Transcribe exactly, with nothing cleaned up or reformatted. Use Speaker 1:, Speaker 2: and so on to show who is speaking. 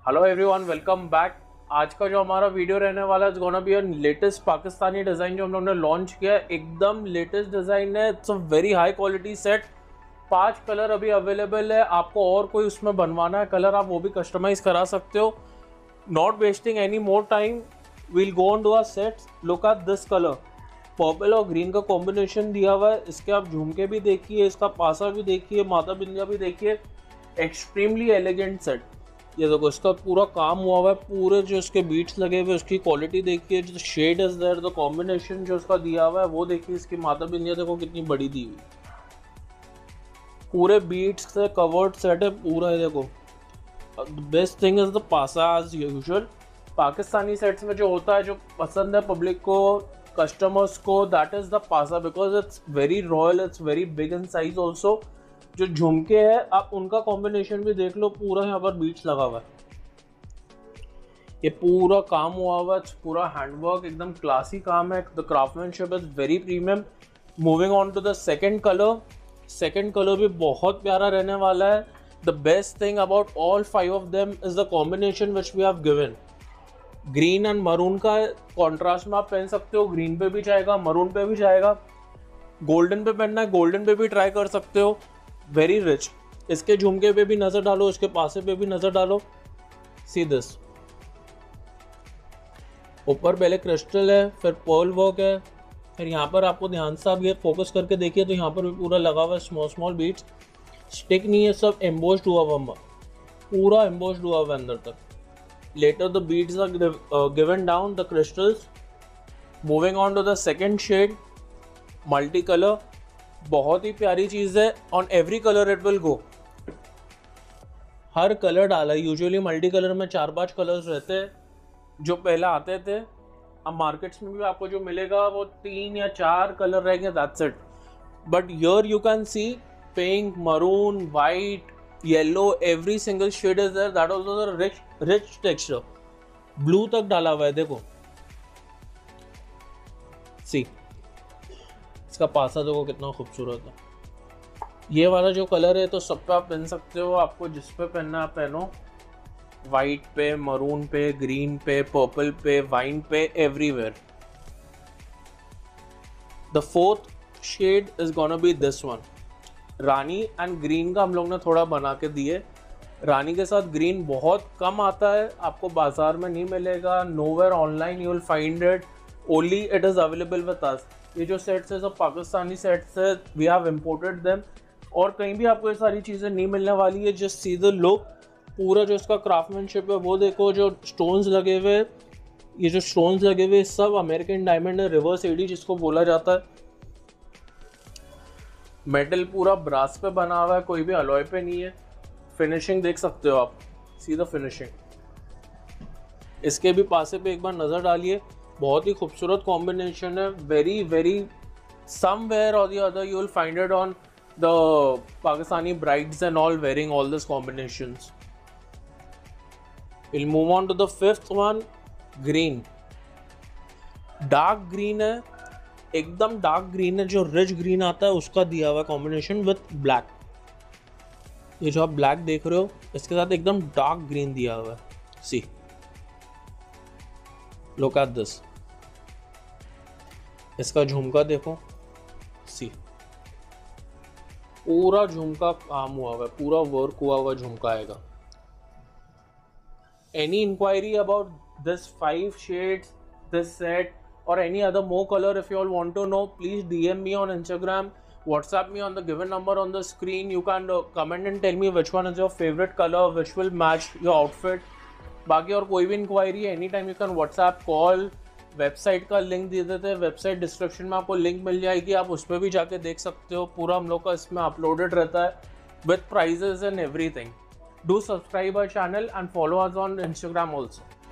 Speaker 1: Hello everyone, welcome back. आज का जो हमारा वीडियो रहने वाला है it's gonna be a latest Pakistani design जो हम लोगों ने लॉन्च किया है। एकदम लेटेस्ट डिज़ाइन है। It's a very high quality set. पांच कलर अभी अवेलेबल है। आपको और कोई उसमें बनवाना है कलर, आप वो भी कस्टमाइज करा सकते हो। Not wasting any more time, we'll go on to our sets. Look at this colour, purple और ग्रीन का कॉम्बिनेशन दिया हुआ है। इसके आप झुमके भी देखिए, इसका पासा भी देखिए, माता बिंदिया भी देखिए। Extremely elegant set. ये देखो, इसका पूरा काम हुआ हुआ है, पूरे जो इसके बीट्स लगे हुए उसकी क्वालिटी देखिए, जो shade is there, the combination जो इसका दिया हुआ है वो देखिए। इसकी माता बिंदिया देखो कितनी बड़ी दी हुई, पूरे बीट्स से कवर्ड सेट है पूरा। है देखो, बेस्ट थिंग इज द पासा एज यूजुअल। पाकिस्तानी सेट्स में जो होता है, जो पसंद है पब्लिक को, कस्टमर्स को, दैट इज द पासा, because it's very royal, it's very big in size also. जो झुमके हैं आप उनका कॉम्बिनेशन भी देख लो, पूरा यहाँ पर बीट्स लगा हुआ है। ये पूरा काम हुआ हुआ है, पूरा हैंडवर्क, एकदम क्लासी काम है। The craftsmanship is very premium. Moving on to the second colour. Second colour भी बहुत प्यारा रहने वाला है। The best thing about all five of them is the combination which we have given. Green and maroon का contrast में आप पहन सकते हो, ग्रीन पे भी जाएगा, मरून पे भी जाएगा। गोल्डन पे पहनना है, गोल्डन पे भी ट्राई कर सकते हो। Very rich. इसके झुमके पे भी नजर डालो, इसके पासे पे भी नजर डालो। सी दिस, ऊपर पहले क्रिस्टल है, फिर पर्ल वर्क है, फिर यहाँ पर आपको ध्यान से आप ये फोकस करके देखिए तो यहाँ पर भी पूरा लगा हुआ है स्मॉल स्मॉल बीट्स। स्टिक नहीं है, सब एम्बोस्ड हुआ हुआ, पूरा एम्बोस्ड हुआ हुआ अंदर तक। Later the beads are uh, given down, the crystals. Moving on to the second shade, multicolor. बहुत ही प्यारी चीज़ है। On every color it will go. हर कलर डाला है। यूजुअली मल्टी कलर में चार पांच कलर्स रहते हैं जो पहले आते थे। अब मार्केट्स में भी आपको जो मिलेगा वो तीन या चार कलर रहेंगे, that's it. But here you can see pink, maroon, white, yellow, every single shade is there. That also the rich rich texture. Blue तक डाला हुआ है, देखो सी। इसका पासा देखो कितना खूबसूरत है। ये वाला जो कलर है तो सब पे आप पहन सकते हो, आपको जिस पे पहनना आप पहनो। वाइट पे, मरून पे, ग्रीन पे, पर्पल पे, वाइन पे, everywhere. The fourth shade is gonna be this one. रानी एंड ग्रीन का हम लोग ने थोड़ा बना के दिए। रानी के साथ ग्रीन बहुत कम आता है, आपको बाजार में नहीं मिलेगा। Nowhere online you will find it, only it is available with us. ये जो सेट्स है सब पाकिस्तानी सेट्स है, वी हैव इम्पोर्टेड देम। और कहीं भी आपको ये सारी चीज़ें नहीं मिलने वाली है। जस्ट सी द लुक, पूरा जो इसका क्राफ्टमैनशिप है वो देखो। जो स्टोन्स लगे हुए, ये जो स्टोन्स लगे हुए सब अमेरिकन डायमंड है, रिवर्स एडी जिसको बोला जाता है। मेटल पूरा ब्रास पे बना हुआ है, कोई भी अलॉय पे नहीं है। फिनिशिंग देख सकते हो आप, सी द फिनिशिंग। इसके भी पासे पे एक बार नज़र डालिए, बहुत ही खूबसूरत कॉम्बिनेशन है। वेरी वेरी समवेयर और the other you will find it on the Pakistani brides and all wearing all this combinations. Will move on to the fifth one, green. Dark green है, एकदम डार्क ग्रीन है। जो rich green आता है उसका दिया हुआ कॉम्बिनेशन विद ब्लैक। ये जो आप ब्लैक देख रहे हो इसके साथ एकदम डार्क ग्रीन दिया हुआ है। See, look at this. इसका झुमका देखो, सी, पूरा झुमका काम हुआ हुआ है, पूरा वर्क हुआ हुआ झुमका आएगा। Any inquiry about this five shades, this set or any other more color, if you all want to know, please D M me on Instagram, WhatsApp me on the given number on the screen. You can uh, comment and tell me which one is your favorite color, which will match your outfit. बाकी और कोई भी inquiry है, any time you can WhatsApp, call. Website का link दे देते हैं, website description में आपको लिंक मिल जाएगी, आप उस पर भी जाके देख सकते हो। पूरा हम लोग का इसमें अपलोडेड रहता है with prices and everything. Do subscribe our channel and follow us on Instagram also.